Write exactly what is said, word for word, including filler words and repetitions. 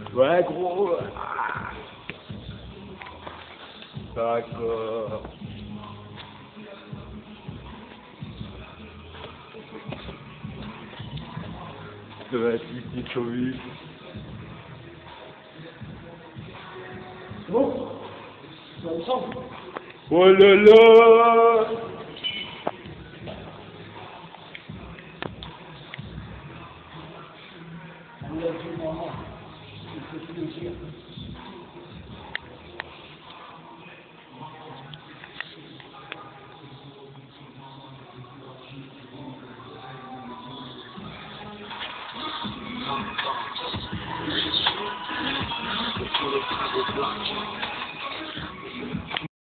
Ouais, gros. Ah. D'accord. Ça va être ici, Chovy. C'est bon? Ça me semble. Oh là là! On l'a dit maman. Il faut tout le dire. Sur le train de bloc.